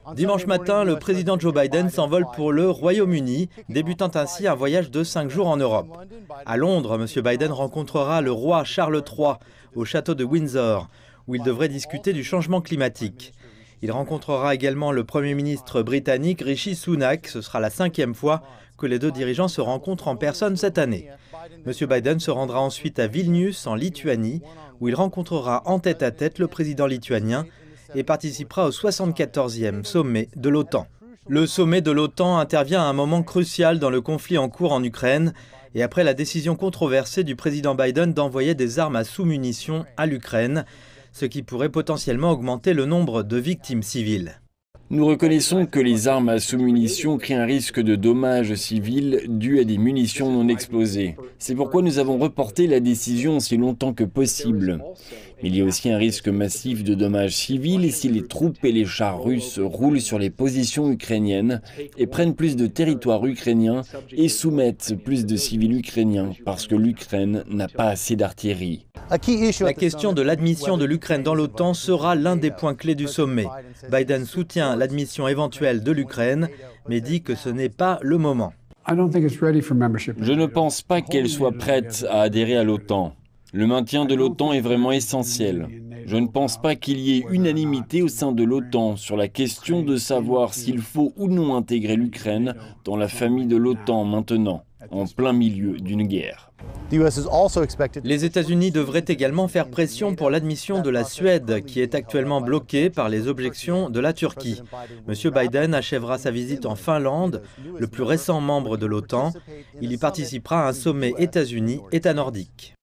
Dimanche matin, le président Joe Biden s'envole pour le Royaume-Uni, débutant ainsi un voyage de 5 jours en Europe. À Londres, M. Biden rencontrera le roi Charles III au château de Windsor, où il devrait discuter du changement climatique. Il rencontrera également le Premier ministre britannique Rishi Sunak. Ce sera la 5e fois que les deux dirigeants se rencontrent en personne cette année. M. Biden se rendra ensuite à Vilnius, en Lituanie, où il rencontrera en tête-à-tête le président lituanien et participera au 74e sommet de l'OTAN. Le sommet de l'OTAN intervient à un moment crucial dans le conflit en cours en Ukraine et après la décision controversée du président Biden d'envoyer des armes à sous-munitions à l'Ukraine, ce qui pourrait potentiellement augmenter le nombre de victimes civiles. Nous reconnaissons que les armes à sous-munitions créent un risque de dommages civils dû à des munitions non explosées. C'est pourquoi nous avons reporté la décision aussi longtemps que possible. Mais il y a aussi un risque massif de dommages civils si les troupes et les chars russes roulent sur les positions ukrainiennes et prennent plus de territoire ukrainien et soumettent plus de civils ukrainiens parce que l'Ukraine n'a pas assez d'artillerie. La question de l'admission de l'Ukraine dans l'OTAN sera l'un des points clés du sommet. Biden soutient l'admission éventuelle de l'Ukraine, mais dit que ce n'est pas le moment. Je ne pense pas qu'elle soit prête à adhérer à l'OTAN. Le maintien de l'OTAN est vraiment essentiel. Je ne pense pas qu'il y ait unanimité au sein de l'OTAN sur la question de savoir s'il faut ou non intégrer l'Ukraine dans la famille de l'OTAN maintenant, en plein milieu d'une guerre. Les États-Unis devraient également faire pression pour l'admission de la Suède, qui est actuellement bloquée par les objections de la Turquie. M. Biden achèvera sa visite en Finlande, le plus récent membre de l'OTAN. Il y participera à un sommet États-Unis-États nordiques.